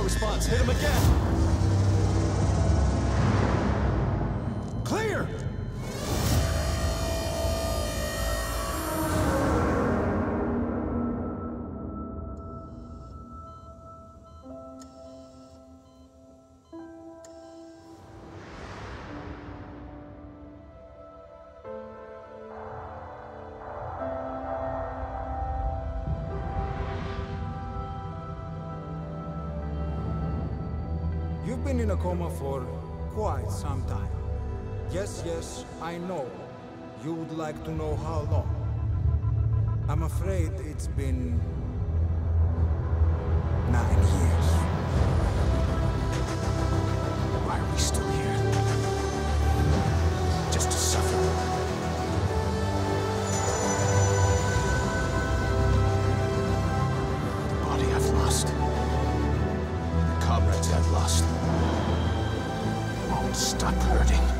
response. Hit him again. Clear! You've been in a coma for quite some time. Yes, I know. You would like to know how long. I'm afraid it's been 9 years. Why are we still here? Just to suffer. The body I've lost. The comrades I've lost. Won't stop hurting.